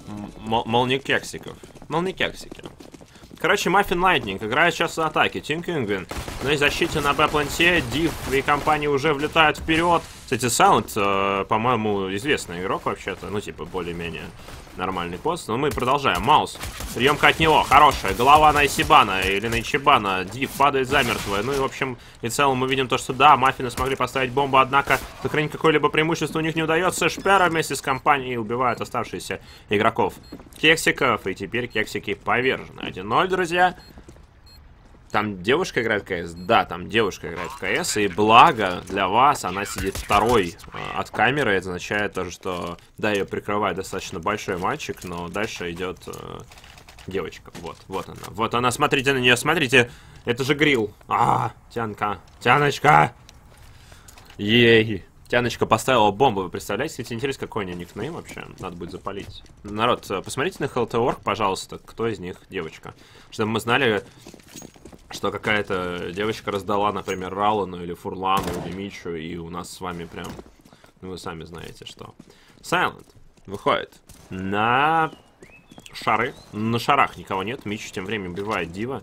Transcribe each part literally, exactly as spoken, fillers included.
молникексиков. Молникексики. Короче, Маффин Лайтнинг играет сейчас в атаке. Тим Кингвин на защите на Б-планте. Див и компания уже влетают вперед. Кстати, Саунд, э, по-моему, известный игрок вообще-то. Ну, типа, более-менее нормальный пост. Но мы продолжаем. Маус. Приемка от него. Хорошая. Голова на Исибана или на Ичибана. Див падает замертво. Ну и, в общем, и в целом мы видим то, что да, Маффины смогли поставить бомбу. Однако сохранить какое-либо преимущество у них не удается. Шпера вместе с компанией убивают оставшихся игроков кексиков. И теперь кексики повержены. один ноль, друзья. Там девушка играет в КС? Да, там девушка играет в КС. И благо для вас она сидит второй э, от камеры. Это означает то, что да, ее прикрывает достаточно большой мальчик, но дальше идет э, девочка. Вот, вот она. Вот она, смотрите на нее, смотрите. Это же Грилл. А, Тянка. Тяночка. Ей. Тяночка поставила бомбу. Вы представляете? Если интересно, какой у нее никнейм вообще? Надо будет запалить. Народ, посмотрите на эл ти точка орг, пожалуйста. Кто из них девочка? Чтобы мы знали, что какая-то девочка раздала, например, Ралану или Фурлану или Мичу, и у нас с вами прям... Ну, вы сами знаете, что. Silent выходит на шары. На шарах никого нет. Мич тем временем убивает Дива.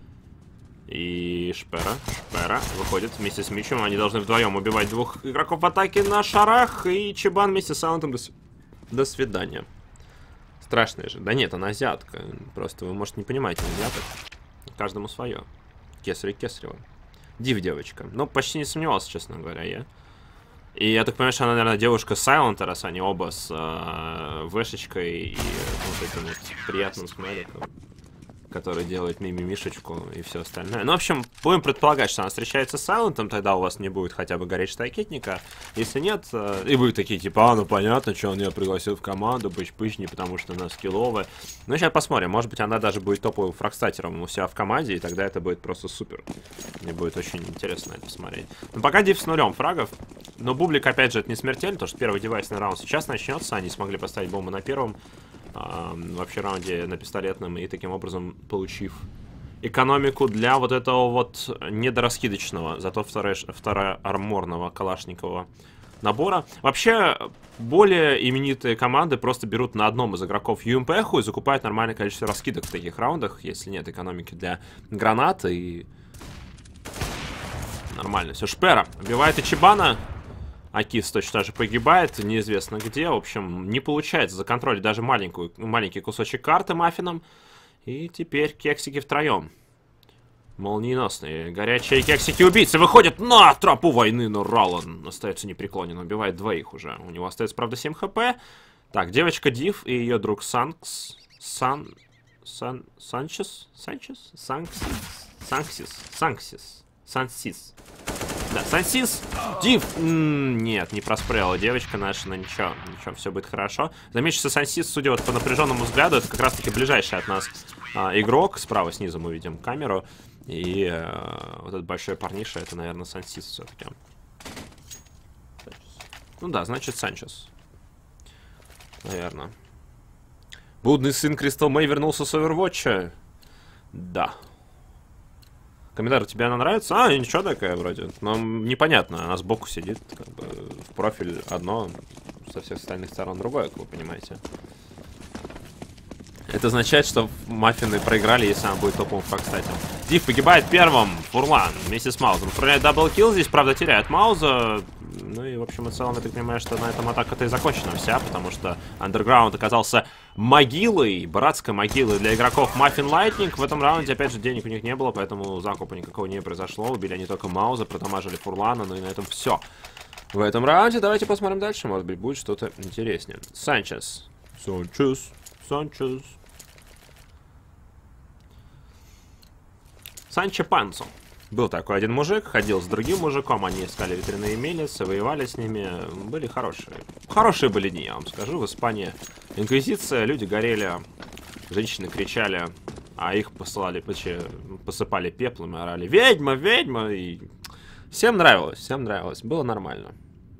И Шпера. Шпера выходит вместе с Мичем. Они должны вдвоем убивать двух игроков в атаке на шарах. И Чебан вместе с Сайлентом до, до свидания. Страшная же. Да нет, она азиатка. Просто вы, может, не понимаете азиаток. Каждому свое. Кесарь Кесарева. Див девочка. Ну, почти не сомневался, честно говоря, я. И я так понимаю, что она, наверное, девушка Сайлента, раз они оба с э, вешечкой и вот этим вот приятным смайликом, который делает мимимишечку и все остальное. Ну, в общем, будем предполагать, что она встречается с Сайлентом, тогда у вас не будет хотя бы гореть штакетника. Если нет, э, и вы такие, типа, а, ну понятно, что он ее пригласил в команду, пыч-пыч, не потому что она скилловая. Ну, сейчас посмотрим, может быть, она даже будет топовым фрагстатером у себя в команде, и тогда это будет просто супер. Мне будет очень интересно это посмотреть. Но пока Див с нулем фрагов, но Бублик, опять же, это не смертельно, потому что первый девайсный раунд сейчас начнется, они смогли поставить бомбу на первом. Uh, вообще раунде на пистолетном, и таким образом получив экономику для вот этого вот недораскидочного, зато второарморного калашникового набора. Вообще, более именитые команды просто берут на одном из игроков ю эм пи и закупают нормальное количество раскидок в таких раундах, если нет экономики для гранат, и нормально. Все, Шпера убивает Ичибана. Акис точно так же погибает, неизвестно где. В общем, не получается законтролить даже маленькую, маленький кусочек карты Маффином. И теперь кексики втроем. Молниеносные, горячие кексики-убийцы выходят на тропу войны, но Ралан остается непреклонен, убивает двоих уже. У него остается, правда, семь хп. Так, девочка Див и ее друг Санкс. Сан... Сан... Санчес? Санчес? Санксис? Санксис? Санксис? Сансис. Да, Сансис, Див, м-м, нет, не проспрела девочка наша, но ничего, ничего, все будет хорошо. Замечу, что Сансис, судя вот по напряженному взгляду, это как раз-таки ближайший от нас а, игрок. Справа снизу мы видим камеру. И а, вот этот большой парниша, это, наверное, Сансис все-таки. Ну да, значит, Санчес. Наверное. Блудный сын Кристал Мэй вернулся с Овервотча? Да. Комментарий, тебе она нравится? А, ничего такая вроде. Но непонятно, она сбоку сидит, как бы в профиль одно, со всех остальных сторон другое, как вы понимаете. Это означает, что Маффины проиграли, если она будет топовым фрагстатом. Див погибает первым, Фурлан вместе с Маузом. Отправляет даблкилл, здесь, правда, теряет Мауза. Ну и, в общем и целом, я так понимаю, что на этом атака-то и закончена вся, потому что Underground оказался могилой, братской могилой для игроков Маффин Лайтнинг. В этом раунде, опять же, денег у них не было, поэтому закупа никакого не произошло. Убили они только Мауза, протамажили Фурлана, ну и на этом все. В этом раунде давайте посмотрим дальше, может быть, будет что-то интереснее. Санчес. Санчес. Санчес. Санчо Пансо. Был такой один мужик, ходил с другим мужиком, они искали ветряные мельницы, воевали с ними, были хорошие. Хорошие были дни, я вам скажу, в Испании. Инквизиция, люди горели, женщины кричали, а их посылали, посыпали пеплом и орали «Ведьма! Ведьма!» И всем нравилось, всем нравилось, было нормально.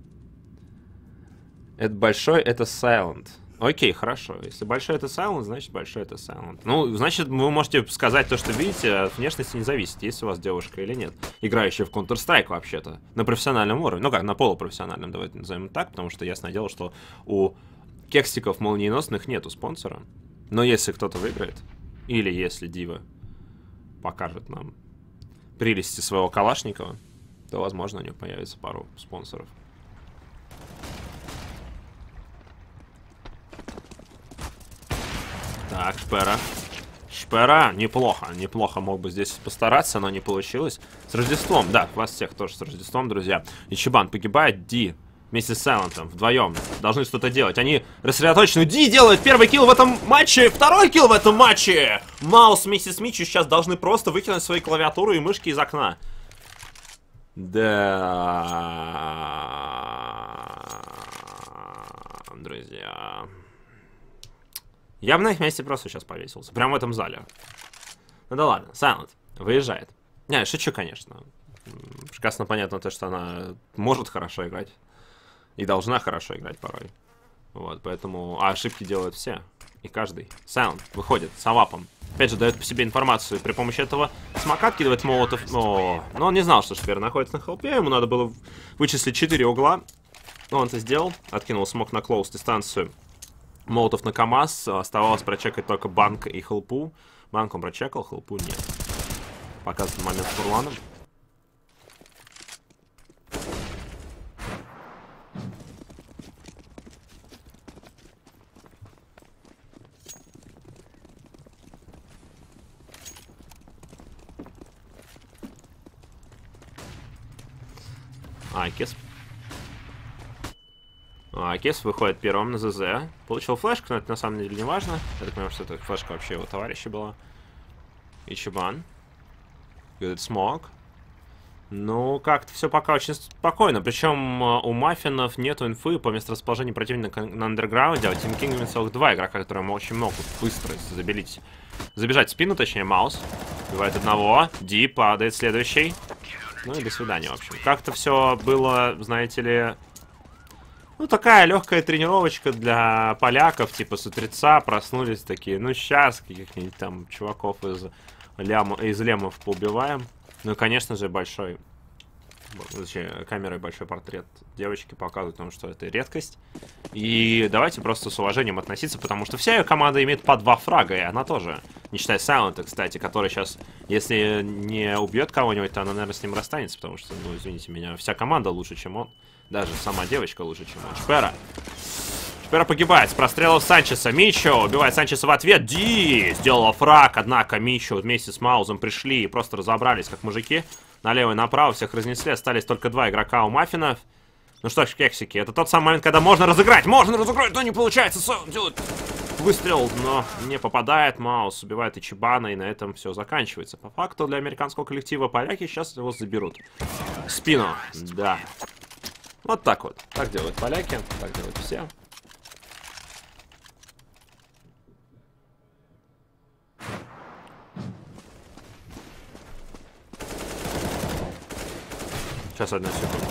Это большой, это Silent. Окей, хорошо. Если большой это Silent, значит большой это Silent. Ну, значит, вы можете сказать то, что видите, от внешности не зависит, есть у вас девушка или нет. Играющая в Counter-Strike вообще-то. На профессиональном уровне. Ну как, на полупрофессиональном, давайте назовем так, потому что ясное дело, что у кексиков молниеносных нет у спонсора. Но если кто-то выиграет, или если Дива покажет нам прелести своего Калашникова, то, возможно, у него появится пару спонсоров. Так, Шпера. Шпера, неплохо, неплохо, мог бы здесь постараться, но не получилось. С Рождеством, да, вас всех тоже с Рождеством, друзья. Ичибан погибает, Ди вместе с Сайлентом вдвоем должны что-то делать. Они рассредоточены. Ди делает первый килл в этом матче, второй килл в этом матче. Маус вместе с Мичи сейчас должны просто выкинуть свои клавиатуры и мышки из окна. Да, друзья. Я бы на их месте просто сейчас повесился. Прямо в этом зале. Ну да ладно, Сайлент выезжает. Не, шучу, конечно. Прекрасно понятно то, что она может хорошо играть. И должна хорошо играть порой. Вот, поэтому... А ошибки делают все. И каждый. Сайлент выходит с авапом. Опять же, дает по себе информацию. При помощи этого смока откидывает молотов. О, но он не знал, что Шпер находится на хелпе. Ему надо было вычислить четыре угла. Но он это сделал. Откинул смок на клоус дистанцию. Молотов на КамАЗ. Оставалось прочекать только банк и хелпу. Банк он прочекал, хелпу нет. Показывает момент с Фурланом. Акис. Акис выходит первым на ЗЗ. Получил флешку, но это на самом деле не важно. Я так понимаю, что это флешка вообще его товарища была. Ичибан. Good smoke. Ну, как-то все пока очень спокойно. Причем у Маффинов нету инфы по месторасположению противника на андерграунде. А у Team Kingwin целых два игрока, которые очень могут быстро забелить. Забежать в спину, точнее, Маус. Убивает одного. Ди падает следующий. Ну и до свидания, в общем. Как-то все было, знаете ли... Ну, такая легкая тренировочка для поляков, типа с утреца проснулись такие, ну, сейчас каких-нибудь там чуваков из, ляма, из лемов поубиваем. Ну, и, конечно же, большой, точнее, камерой большой портрет девочки показывает нам, что это редкость. И давайте просто с уважением относиться, потому что вся ее команда имеет по два фрага, и она тоже, не считая Сайлента, кстати, который сейчас, если не убьет кого-нибудь, то она, наверное, с ним расстанется, потому что, ну, извините меня, вся команда лучше, чем он. Даже сама девочка лучше, чем он. Шпера. Шпера погибает с прострелов Санчеса. Мичо убивает Санчеса в ответ. Ди сделала фраг. Однако Мичо вместе с Маузом пришли и просто разобрались, как мужики. Налево и направо всех разнесли. Остались только два игрока у Маффинов. Ну что ж, кексики, это тот самый момент, когда можно разыграть. Можно разыграть, но не получается. Делает выстрел, но не попадает. Маус убивает Ичибана, и на этом все заканчивается. По факту для американского коллектива поляки сейчас его заберут. В спину. Да. Вот так вот. Так делают поляки, так делают все. Сейчас, одну секунду.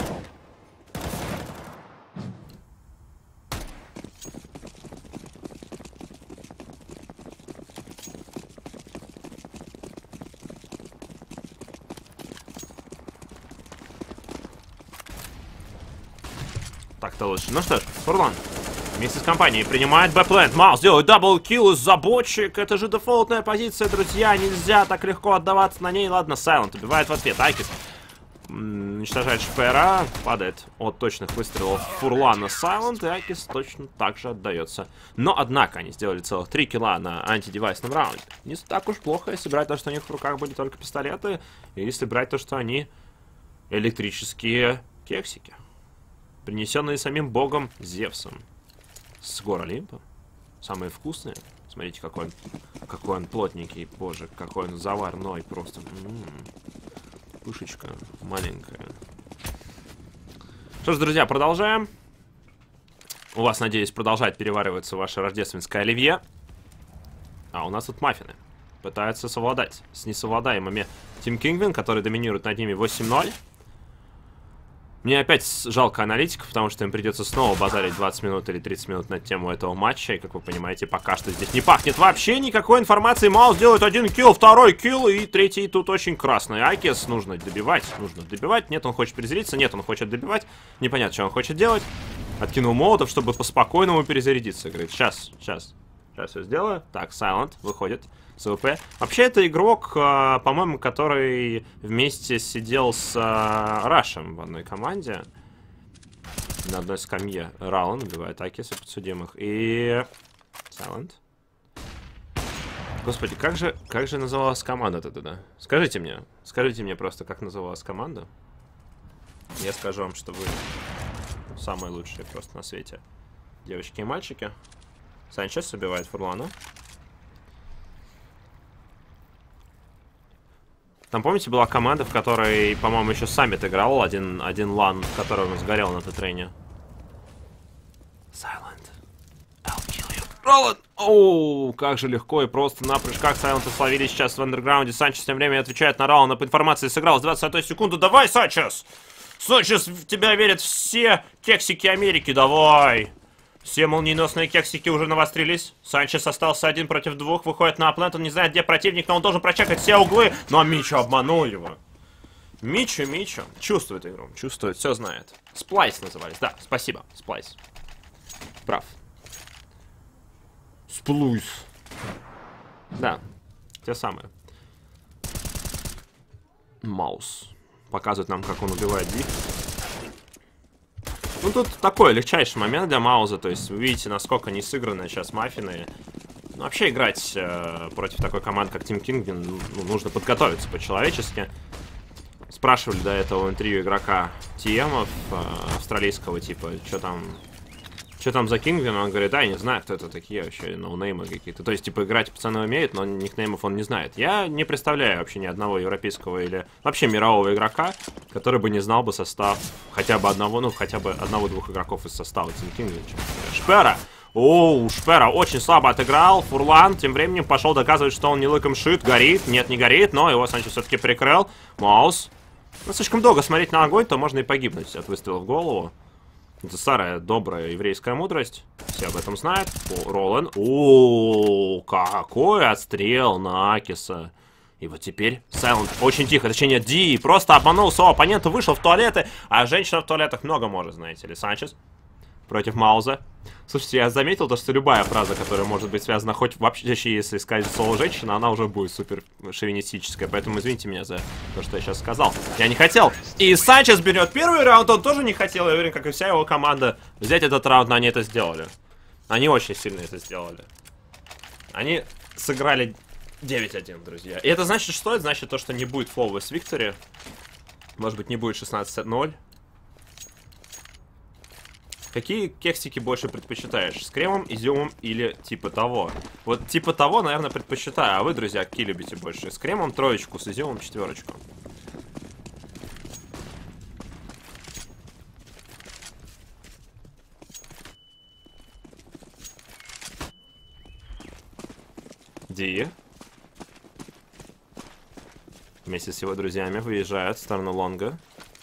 Так-то лучше. Ну что ж, Фурлан вместе с компанией принимает Б-плент. Маус делает даблкилл из-за бочек. Это же дефолтная позиция, друзья. Нельзя так легко отдаваться на ней. Ладно, Сайлент убивает в ответ. Айкис уничтожает Шпера. Падает от точных выстрелов Фурлана Сайлент. И Айкис точно так же отдается. Но, однако, они сделали целых три килла на антидевайсном раунде. Не так уж плохо, если брать то, что у них в руках были только пистолеты. И если брать то, что они электрические кексики. Принесенные самим богом Зевсом. С гор Олимпа. Самые вкусные. Смотрите, какой он, какой он плотненький. Боже, какой он заварной. Просто. М-м-м. Пышечка маленькая. Что ж, друзья, продолжаем. У вас, надеюсь, продолжает перевариваться ваше рождественское оливье. А у нас тут маффины. Пытаются совладать с несовладаемыми Team Kingwin, который доминирует над ними восемь ноль. Мне опять жалко аналитиков, потому что им придется снова базарить двадцать минут или тридцать минут на тему этого матча. И, как вы понимаете, пока что здесь не пахнет вообще никакой информации. Маус делает один килл, второй килл, и третий тут очень красный. Айкис нужно добивать, нужно добивать. Нет, он хочет призриться, нет, он хочет добивать. Непонятно, что он хочет делать. Откинул молотов, чтобы по-спокойному перезарядиться. Говорит, сейчас, сейчас. Сейчас все сделаю. Так, Silent выходит с АВП. Вообще, это игрок, э, по-моему, который вместе сидел с э, Рашем в одной команде. На одной скамье. Ралан убивает Акиса подсудимых. И... Silent. Господи, как же, как же называлась команда-то тогда? Скажите мне. Скажите мне просто, как называлась команда. Я скажу вам, что вы самые лучшие просто на свете. Девочки и мальчики. Санчес убивает Фурлана. Там, помните, была команда, в которой, по-моему, еще Саммит играл. Один, один лан, в котором сгорел на Т-трейне. Silent. I'll kill you. Роланд! Оу, как же легко и просто на прыжках Silent словили сейчас в андерграунде. Санчес тем временем отвечает на Роланда. По информации сыграл с двадцатой секунды. Давай, Санчес! Санчес, в тебя верят все кексики Америки. Давай! Все молниеносные кексики уже навострились. Санчес остался один против двух. Выходит на аплент. Он не знает, где противник, но он должен прочекать все углы. Но Мичо обманул его. Мичо, Мичо. Чувствует игру. Чувствует, все знает. Сплайс назывались. Да, спасибо. Сплайс. Прав. Сплуйс. Да, те самые. Маус. Показывает нам, как он убивает Дик. Ну, тут такой легчайший момент для Мауза. То есть, вы видите, насколько не сыграны сейчас маффины. Ну, вообще, играть э, против такой команды, как Team Kingwin, ну, нужно подготовиться по-человечески. Спрашивали до этого в интервью игрока ти эмов э, австралийского, типа, что там... Что там за Кингвин? Он говорит, да, я не знаю, кто это такие вообще, ноунеймы какие-то. То есть, типа, играть пацаны умеют, но никнеймов он не знает. Я не представляю вообще ни одного европейского или вообще мирового игрока, который бы не знал бы состав хотя бы одного, ну, хотя бы одного-двух игроков из состава Team Kingwin. Шпера! Оу, Шпера очень слабо отыграл. Фурлан тем временем пошел доказывать, что он не лыком шит. Горит. Нет, не горит, но его Санчес все-таки прикрыл. Маус. Ну, слишком долго смотреть на огонь, то можно и погибнуть от выстрела в голову. Это старая, добрая еврейская мудрость. Все об этом знают. О, Ролан. О, какой отстрел на Акиса. И вот теперь Silent очень тихо. Точнее, Ди просто обманул своего оппонента, вышел в туалеты. А женщина в туалетах много может, знаете ли. Санчес против Мауза. Слушайте, я заметил то, что любая фраза, которая может быть связана хоть вообще, если сказать слово женщина, она уже будет супер шовинистическая. Поэтому извините меня за то, что я сейчас сказал. Я не хотел. И Санчес берет первый раунд, он тоже не хотел. Я уверен, как и вся его команда, взять этот раунд, но они это сделали. Они очень сильно это сделали. Они сыграли девять один, друзья. И это значит что? Это значит то, что не будет flawless victory. Может быть, не будет шестнадцать ноль. Какие кексики больше предпочитаешь? С кремом, изюмом или типа того? Вот типа того, наверное, предпочитаю. А вы, друзья, какие любите больше? С кремом троечку, с изюмом четверочку. Ди вместе с его друзьями выезжают в сторону лонга.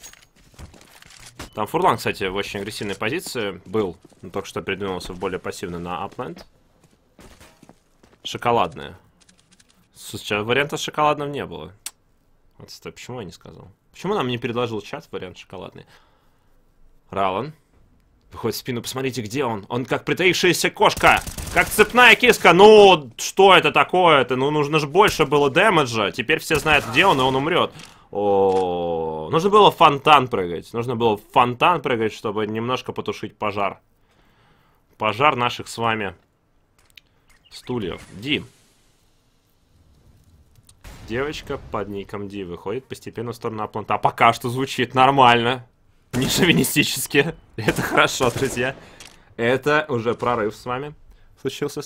Там Фурлан, кстати, в очень агрессивной позиции был, но только что передвинулся в более пассивный на апленд. Шоколадная. Сейчас варианта с шоколадным не было. Вот стой, почему я не сказал? Почему нам не предложил чат вариант шоколадный? Ралан. Выходит в спину, посмотрите, где он. Он как притаившаяся кошка. Как цепная киска. Ну, что это такое-то? Ну, нужно же больше было дэмэджа. Теперь все знают, где он, и он умрет. О, нужно было в фонтан прыгать. Нужно было в фонтан прыгать, чтобы немножко потушить пожар. Пожар наших с вами стульев. Ди. Девочка под ником Ди выходит постепенно в сторону апланта. А пока что звучит нормально. Не шовинистически. Это хорошо, друзья. Это уже прорыв с вами случился.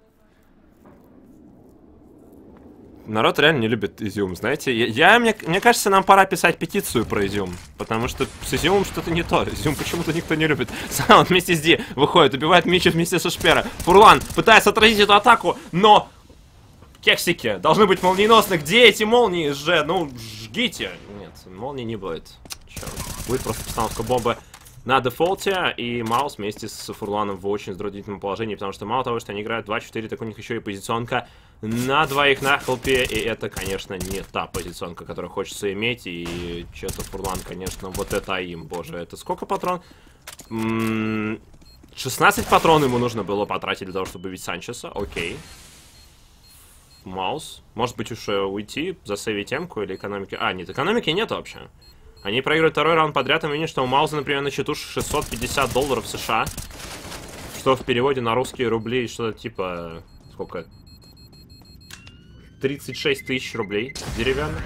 Народ реально не любит изюм, знаете. Я, я мне, мне кажется, нам пора писать петицию про изюм. Потому что с изюмом что-то не то. Изюм почему-то никто не любит. Саунд вместе с Ди выходит, убивает Мича вместе со Шпера. Фурлан пытается отразить эту атаку, но... Кексики должны быть молниеносны. Где эти молнии же? Ну, жгите. Нет, молнии не будет. Черт. Будет просто постановка бомбы на дефолте. И Маус вместе с Фурланом в очень затруднительном положении. Потому что мало того, что они играют два четыре, так у них еще и позиционка на двоих на хелпе. И это, конечно, не та позиционка, которую хочется иметь. И что-то Фурлан, конечно, вот это им. Боже, это сколько патрон? шестнадцать патронов ему нужно было потратить для того, чтобы убить Санчеса. Окей. Маус. Может быть, уж уйти, засейвить темку или экономики... А, нет, экономики нет вообще. Они проигрывают второй раунд подряд, и видно, что у Мауза, например, на счету шестьсот пятьдесят долларов США. Что в переводе на русские рубли что-то типа... Сколько? тридцать шесть тысяч рублей деревянных.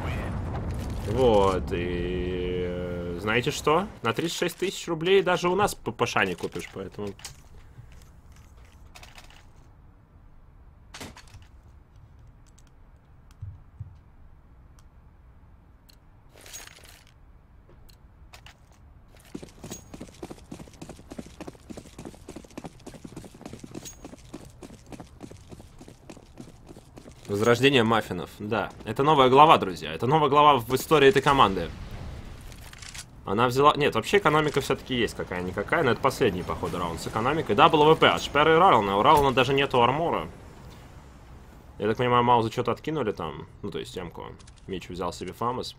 Вот, и... Знаете что? На тридцать шесть тысяч рублей даже у нас ППШ не купишь, поэтому... Возрождение маффинов. Да, это новая глава, друзья. Это новая глава в истории этой команды. Она взяла... Нет, вообще экономика все-таки есть какая-никакая, но это последний, походу, раунд с экономикой. Да, был ВП от Шпера и Рарлна. У Рарлна даже нету армора. Я так понимаю, Мауза что-то откинули там. Ну, то есть темку. Меч взял себе Фамос.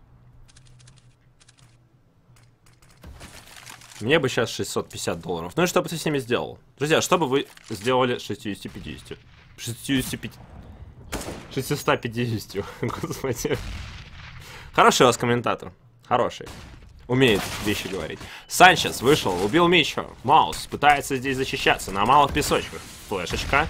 Мне бы сейчас шестьсот пятьдесят долларов. Ну и что бы ты с ними сделал? Друзья, что бы вы сделали с шестьюстами пятьюдесятью? шестьюстами пятьюдесятью. шестьсот пятьдесят. Господи. Хороший у вас комментатор. Хороший. Умеет вещи говорить. Санчес вышел, убил Мичо. Маус пытается здесь защищаться на малых песочках. Флешечка.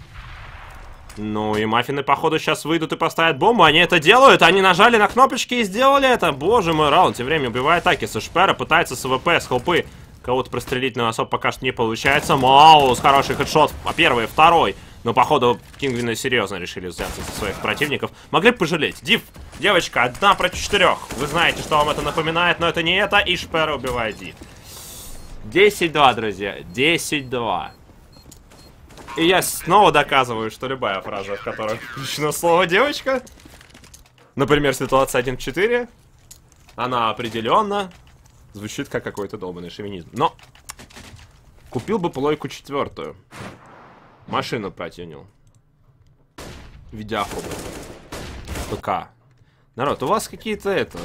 Ну и маффины, походу, сейчас выйдут и поставят бомбу. Они это делают. Они нажали на кнопочки и сделали это. Боже мой, раунд. Тем временем убивает атаки. Со Шпера пытается с АВП, с хелпы кого-то прострелить, но особо пока что не получается. Маус, хороший хедшот. А первый, второй. Но, походу, Кингвины серьезно решили взяться за своих противников. Могли бы пожалеть. Див, девочка, одна против четырех. Вы знаете, что вам это напоминает, но это не это. И Шпера убивает Див. десять два, друзья. десять два. И я снова доказываю, что любая фраза, в которой включено слово «девочка», например, ситуация один в четыре, она определенно звучит как какой-то долбанный шовинизм. Но купил бы плойку четвертую. Машину протянул. Видяху. ПК. Народ, у вас какие-то это...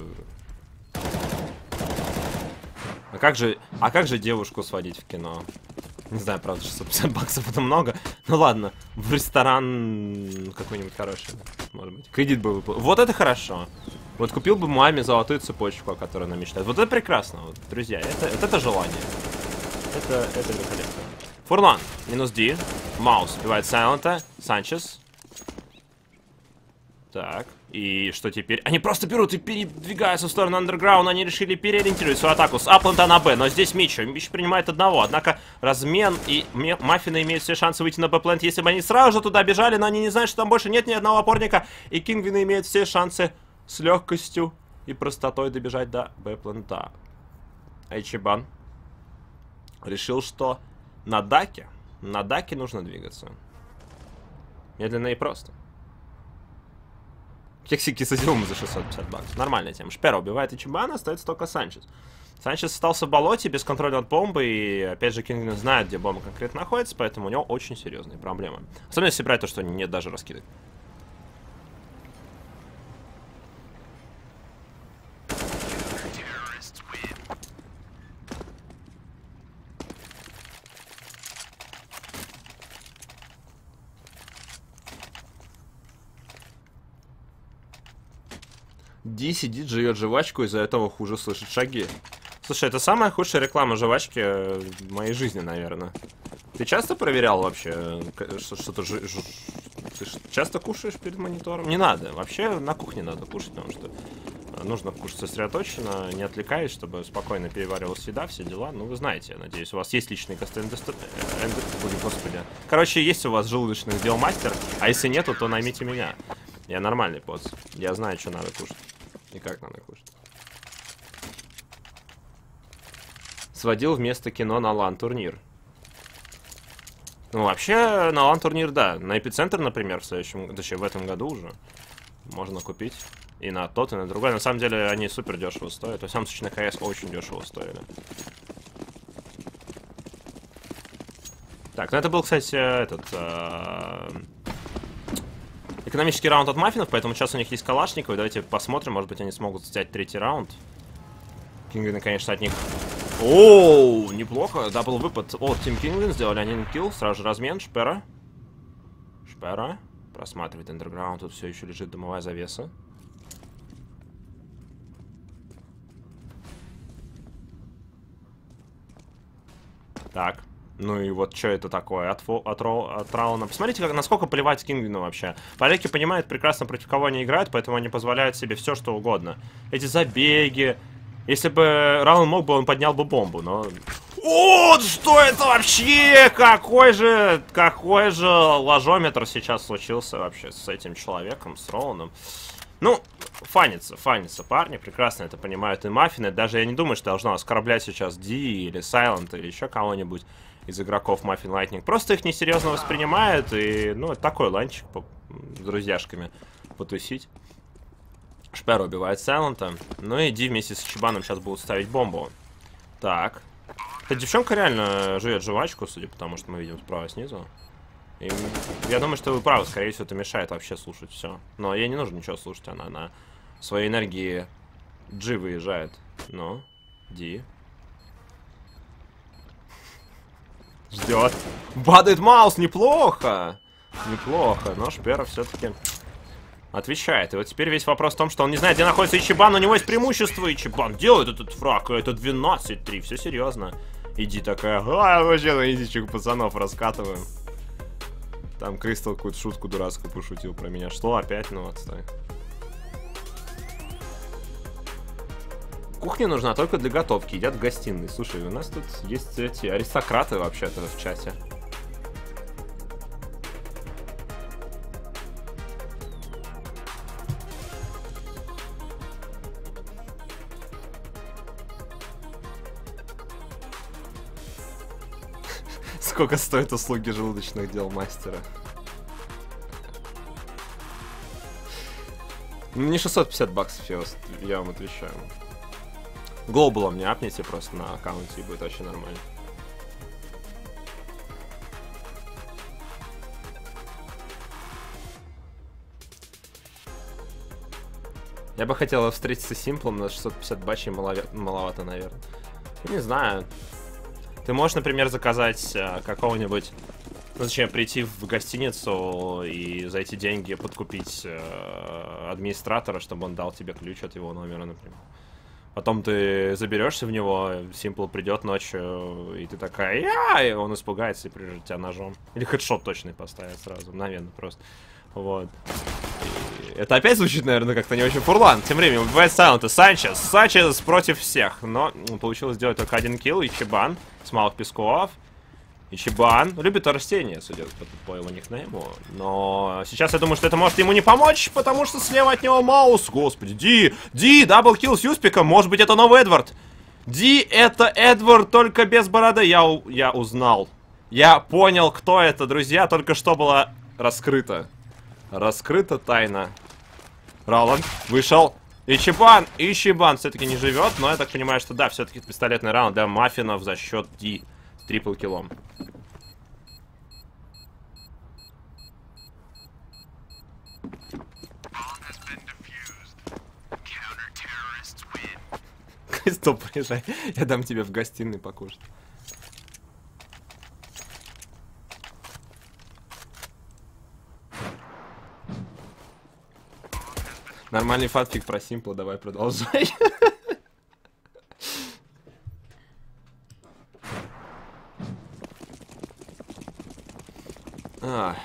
А как же... А как же девушку сводить в кино? Не знаю, правда, шестьсот пятьдесят баксов это много. Ну ладно, в ресторан какой-нибудь хороший, может быть. Кредит бы выплатил. Вот это хорошо. Вот купил бы маме золотую цепочку, о которой она мечтает. Вот это прекрасно, вот, друзья. Это, это, это желание. Это, это великолепно. Фурлан, минус Ди. Маус убивает Сайлента. Санчес. Так, и что теперь? Они просто берут и передвигаются в сторону андерграунда. Они решили переориентировать свою атаку с Апланта на Б. Но здесь Мичо. Мичо принимает одного. Однако размен и маффины имеют все шансы выйти на Б-плент, если бы они сразу же туда бежали. Но они не знают, что там больше нет ни одного опорника. И Кингвины имеют все шансы с легкостью и простотой добежать до Б-плента. Айчибан решил, что на даке, на даке нужно двигаться. Медленно и просто. Кексики садил ему за шестьсот пятьдесят баксов. Нормальная тема. Шпера убивает Ичибана, остается только Санчес. Санчес остался в болоте, без контроля от бомбы. И опять же, Кингвин знает, где бомба конкретно находится, поэтому у него очень серьезные проблемы. Особенно если брать то, что нет даже раскидок. Ди сидит, жует жвачку, из-за этого хуже слышит шаги. Слушай, это самая худшая реклама жвачки в моей жизни, наверное. Ты часто проверял вообще, что-то ж... Ты часто кушаешь перед монитором? Не надо. Вообще на кухне надо кушать, потому что нужно кушать сосредоточенно, не отвлекаясь, чтобы спокойно переваривалась еда, все дела. Ну, вы знаете, я надеюсь, у вас есть личный гастроэнтеро... Господи. Короче, есть у вас желудочный дел мастер, а если нету, то наймите меня. Я нормальный поц. Я знаю, что надо кушать. И как надо кушать. Сводил вместо кино на лан-турнир. Ну, вообще, на лан-турнир, да. На Эпицентр, например, в следующем... Точнее, в этом году уже можно купить. И на тот, и на другой. На самом деле, они супер дешево стоят. Во всяком случае, на КС очень дешево стоили. Так, ну это был, кстати, этот... Э экономический раунд от маффинов, поэтому сейчас у них есть Калашников. Давайте посмотрим, может быть, они смогут взять третий раунд. Кингвины, конечно, от них Оу, неплохо. Дабл выпад от Team Kinguin. Сделали один килл. Сразу же размен. Шпера. Шпера. Просматривает Underground. Тут все еще лежит дымовая завеса. Так. Ну и вот что это такое от, от, от Рауна. Посмотрите, как, насколько поливать Кингвину вообще. Поляки понимают прекрасно, против кого они играют, поэтому они позволяют себе все, что угодно. Эти забеги. Если бы Раун мог бы, он поднял бы бомбу, но... Вот что это вообще? Какой же, какой же ложометр сейчас случился вообще с этим человеком, с Рауном? Ну, фанится, фанится парни, прекрасно это понимают и маффины. Даже я не думаю, что должно оскорблять сейчас Ди или Сайлент или еще кого-нибудь из игроков Muffin Lightning. Просто их несерьезно воспринимают, и, ну, это такой ланчик по, с друзьяшками потусить. Шпер убивает Сайлента. Ну и Ди вместе с Ичибаном сейчас будут ставить бомбу. Так. Эта девчонка реально жует жвачку, судя по тому, что мы видим справа снизу. И я думаю, что вы правы, скорее всего, это мешает вообще слушать все. Но ей не нужно ничего слушать, она на своей энергии Джи выезжает. Ну, Ди. Ждет. Падает маус, неплохо. Неплохо, но Шпера все-таки отвечает. И вот теперь весь вопрос в том, что он не знает, где находится Ичибан, у него есть преимущество. Ичибан делает этот фраг, это двенадцать три, все серьезно. Иди такая, а, вообще на изичек пацанов раскатываем. Там Кристал какую-то шутку дурацкую пошутил про меня. Что опять? Ну отстой. Кухня нужна только для готовки. Едят в гостиной. Слушай, у нас тут есть эти аристократы вообще-то в чате. Сколько стоят услуги желудочных дел мастера? Не шестьсот пятьдесят баксов, я, вас, я вам отвечаю. Глобалом мне апните просто на аккаунте, и будет вообще нормально. Я бы хотел встретиться с Симплом, на шестьсот пятьдесят бачей маловато, маловато, наверное. Не знаю. Ты можешь, например, заказать э, какого-нибудь... Ну, зачем прийти в гостиницу и за эти деньги подкупить э, администратора, чтобы он дал тебе ключ от его номера, например. Потом ты заберешься в него, Симпл придет ночью, и ты такая, я, и он испугается и прижит тебя ножом. Или хедшот точный поставит сразу, мгновенно просто. Вот. И это опять звучит, наверное, как-то не очень фурлан. Тем временем убивает Сайлента. Санчес. Санчес против всех. Но получилось сделать только один килл. Ичибан с малых песков. Ичибан любит растения, судя по его никнейму. Но сейчас я думаю, что это может ему не помочь, потому что слева от него маус. Господи, Ди, Ди, даблкилл с Юспиком. Может быть, это новый Эдвард. Ди, это Эдвард, только без бороды. Я, я узнал. Я понял, кто это, друзья. Только что было раскрыто. Раскрыта тайна. Роланд вышел. Ичибан, Ичибан все-таки не живет, но я так понимаю, что да, все-таки пистолетный раунд для Маффинов за счет Ди с трипл киллом. Стоп, приезжай. Я дам тебе в гостиной покушать. Нормальный фанфик про Симпла, давай продолжай. а.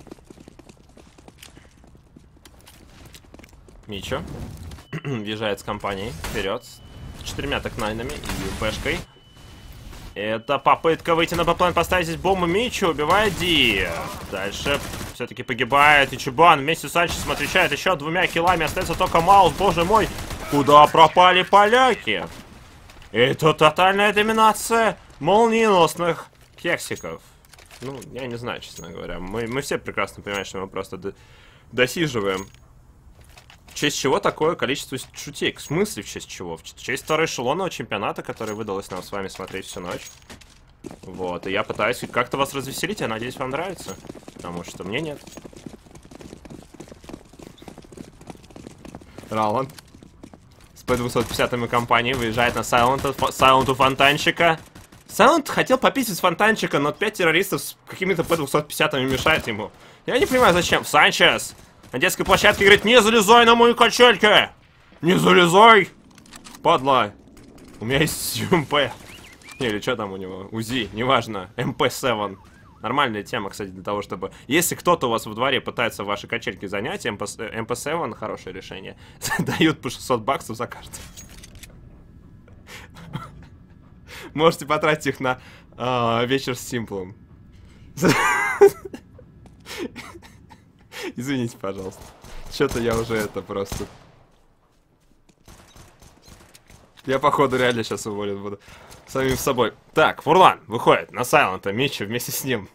Мичо въезжает с компанией вперед с четырьмя токнайнами и пешкой. Это попытка выйти на бэплан, поставить здесь бомбу. Мичо убивает Ди. Дальше все-таки погибает Ичибан. Вместе с Санчесом отвечает еще двумя киллами. Остается только Маус. Боже мой, куда пропали поляки? Это тотальная доминация молниеносных кексиков. Ну, я не знаю, честно говоря. Мы, мы все прекрасно понимаем, что мы просто до, досиживаем. В честь чего такое количество шутей? В смысле в честь чего? В честь второй эшелонного чемпионата, который выдалось нам с вами смотреть всю ночь. Вот, и я пытаюсь как-то вас развеселить, я надеюсь, вам нравится. Потому что мне нет. Роланд. по двухсот пятидесятой компании, выезжает на Сайлента, Сайленту фонтанчика. Сайлент хотел попить из фонтанчика, но пять террористов с какими-то по двухсот пятидесятыми мешает ему. Я не понимаю, зачем. Санчес на детской площадке говорит: не залезай на мою качельку! Не залезай! Падла. У меня есть эм пэ. Не, или что там у него? УЗИ, неважно. эм пэ семь. Нормальная тема, кстати, для того, чтобы... Если кто-то у вас во дворе пытается ваши качельки занять, эм пэ семь хорошее решение. Дают по шестьсот баксов за карту. Можете потратить их на э, вечер с Симплом. Извините, пожалуйста. Что-то я уже это просто... Я, походу, реально сейчас уволен буду. Самим собой. Так, Фурлан выходит на Сайлента, Митча вместе с ним.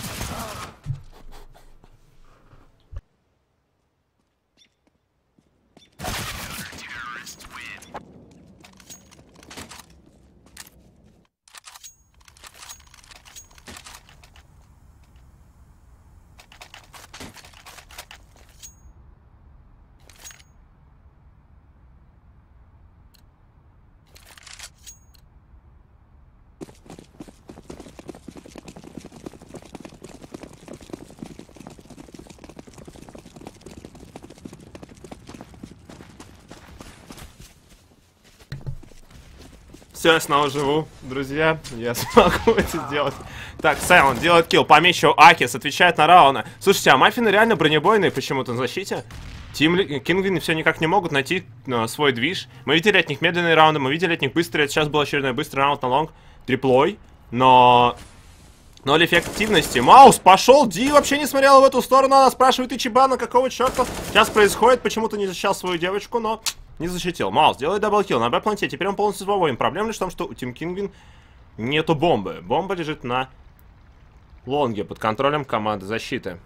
Все, я снова живу, друзья. Я смогу это сделать. Так, Сайлент делает килл. Помечу Акис, отвечает на Рауна. Слушайте, а маффины реально бронебойные почему-то на защите. Тим Кингвин все никак не могут найти uh, свой движ. Мы видели от них медленные раунды, мы видели от них быстрые. Сейчас был очередной быстрый раунд на лонг. Триплой. Но... Ноль эффективности. Маус пошел. Ди вообще не смотрела в эту сторону. Она спрашивает Ичибана, какого черта сейчас происходит. Почему-то не защищал свою девочку, но... Не защитил. Маус делает даблкилл на Б-планете. Теперь он полностью свободен. Проблема лишь в том, что у Тим Кингвин нету бомбы. Бомба лежит на лонге под контролем команды защиты.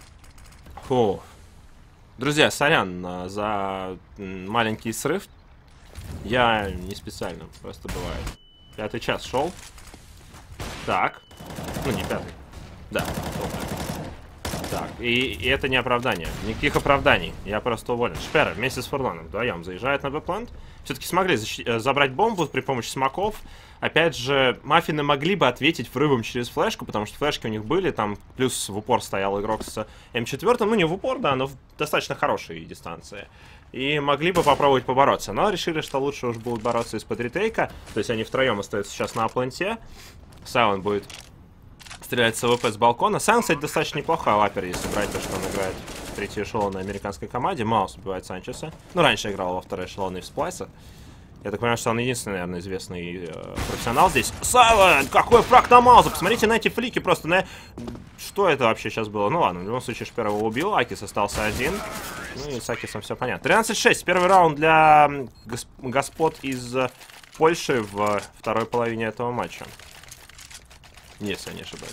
Фу. Друзья, сорян за маленький срыв. Я не специально, просто бывает. Пятый час шел. Так. Ну, не пятый. Да, шел. Так, и, и это не оправдание. Никаких оправданий. Я просто уволен. Шпера вместе с Фурланом вдвоем заезжает на Б-плант. Все-таки смогли забрать бомбу при помощи смоков. Опять же, маффины могли бы ответить врывом через флешку, потому что флешки у них были. Там плюс в упор стоял игрок с эм четыре. Ну, не в упор, да, но в достаточно хорошей дистанции. И могли бы попробовать побороться. Но решили, что лучше уж будут бороться из-под ретейка. То есть они втроем остаются сейчас на А-планте. Сайлент будет... Стреляет с АВП с балкона. Сам, кстати, достаточно неплохо лапер, если брать то, что он играет в третий эшелон на американской команде. Маус убивает Санчеса. Ну, раньше играл во второй эшелон и в Сплайса. Я так понимаю, что он единственный, наверное, известный э, профессионал здесь. Сайлент! Какой фраг на Мауса! Посмотрите на эти флики просто на... Что это вообще сейчас было? Ну ладно, в любом случае Шпера его убил. Акис остался один. Ну и с Акисом все понятно. тринадцать шесть. Первый раунд для госп... господ из Польши в второй половине этого матча. Если я не ошибаюсь.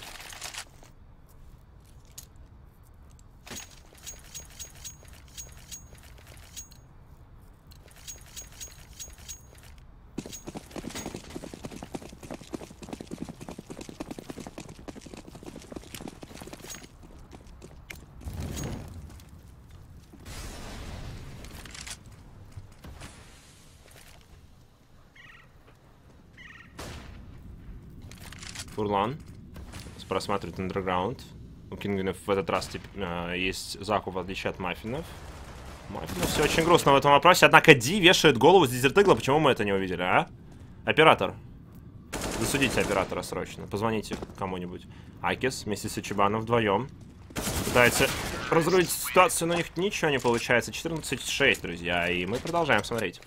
Фурлан просматривает андерграунд. У Кингвинов в этот раз типа, э, есть закуп, в отличие от маффинов. Маффинов все очень грустно в этом вопросе. Однако Ди вешает голову с дезертыгла. Почему мы это не увидели, а? Оператор. Засудите оператора срочно. Позвоните кому-нибудь. Акис вместе с Ичибаном вдвоем пытается разрулить ситуацию, но у них ничего не получается. четырнадцать шесть, друзья. И мы продолжаем смотреть.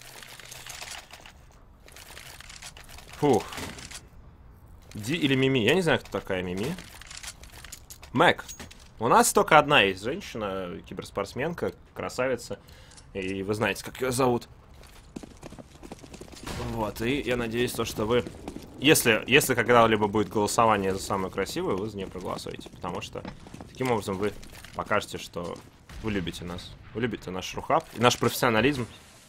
Фух. Ди или Мими? Я не знаю, кто такая Мими. Мэг. У нас только одна есть женщина, киберспортсменка, красавица. И вы знаете, как ее зовут. Вот, и я надеюсь, то, что вы... Если, если когда-либо будет голосование за самую красивую, вы за нее проголосуете. Потому что таким образом вы покажете, что вы любите нас. Вы любите наш рухаб и наш профессионализм.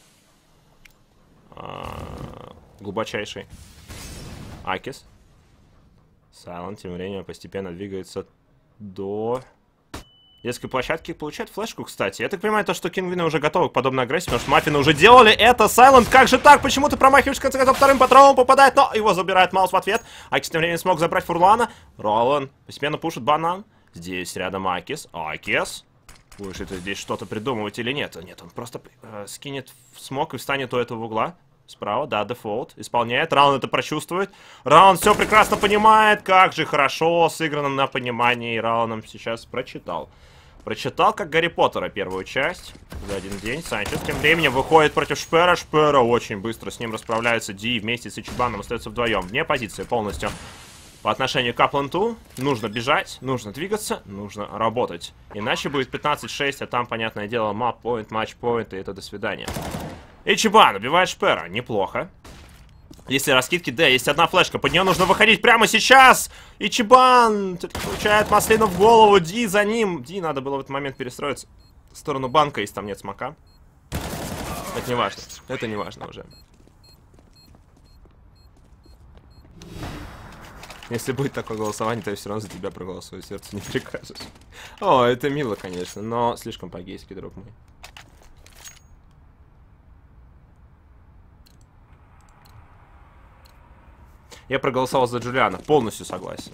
А, глубочайший. Акис. Сайлент тем временем постепенно двигается до детской площадки, получает флешку, кстати. Я так понимаю, то, что Кингвины уже готовы к подобной агрессии, потому что Маффины уже делали это. Сайлент, как же так? Почему ты промахиваешь, в конце концов, вторым патроном попадает, но его забирает Маус в ответ. Акис тем временем смог забрать Фурлана. Ролан постепенно пушит банан. Здесь рядом Акис. Акис. Будешь это здесь что-то придумывать или нет? Нет, он просто э, скинет в смог и встанет у этого угла. Справа, да, дефолт. Исполняет. Раунд это прочувствует. Раунд все прекрасно понимает. Как же хорошо сыграно на понимании. Раундом сейчас прочитал. Прочитал, как Гарри Поттера, первую часть. За один день. Санчес тем временем выходит против Шпера. Шпера очень быстро с ним расправляется. Ди вместе с Ичибаном остается вдвоем. Вне позиции полностью. По отношению к Капланту нужно бежать, нужно двигаться, нужно работать. Иначе будет пятнадцать шесть, а там, понятное дело, мап-поинт, матч-поинт, и это до свидания. Ичибан убивает Шпера. Неплохо. Если раскидки, да, есть одна флешка. Под нее нужно выходить прямо сейчас. Ичибан получает маслину в голову. Ди за ним. Ди надо было в этот момент перестроиться в сторону банка, если там нет смока. Это не важно. Это не важно уже. Если будет такое голосование, то я все равно за тебя проголосую. Сердце не прикажешь. О, это мило, конечно, но слишком по-гейски, друг мой. Я проголосовал за Джулиана. Полностью согласен.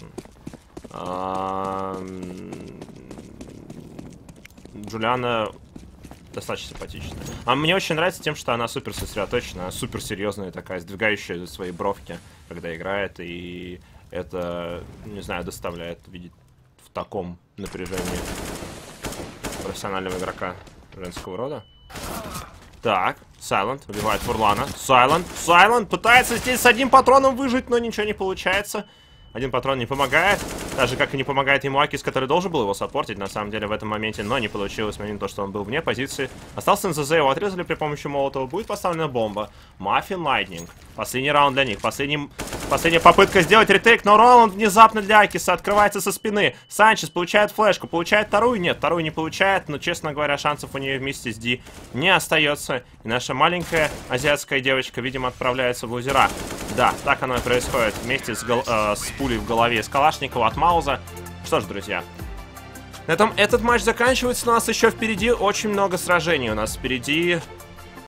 Джулиана достаточно симпатичная. А мне очень нравится тем, что она супер сосредоточена, супер серьезная такая, сдвигающая свои бровки, когда играет. И это, не знаю, доставляет видеть в таком напряжении профессионального игрока женского рода. Так, Сайлент убивает Фурлана. Сайлент, Сайлент пытается здесь с одним патроном выжить, но ничего не получается. Один патрон не помогает. Так же, как и не помогает ему Акис, который должен был его саппортить, на самом деле, в этом моменте. Но не получилось, момент то, что он был вне позиции. Остался эн зэ зэ, его отрезали при помощи молотова. Будет поставлена бомба. Маффин Лайтнинг. Последний раунд для них. Последний... Последняя попытка сделать ретейк, но раунд внезапно для Акиса открывается со спины. Санчес получает флешку. Получает вторую? Нет, вторую не получает. Но, честно говоря, шансов у нее вместе с Ди не остается. И наша маленькая азиатская девочка, видимо, отправляется в лузера. Да, так оно и происходит. Вместе с, гол... э, с пулей в голове с Калашникова от Мауза. Что ж, друзья, на этом этот матч заканчивается. У нас еще впереди очень много сражений. У нас впереди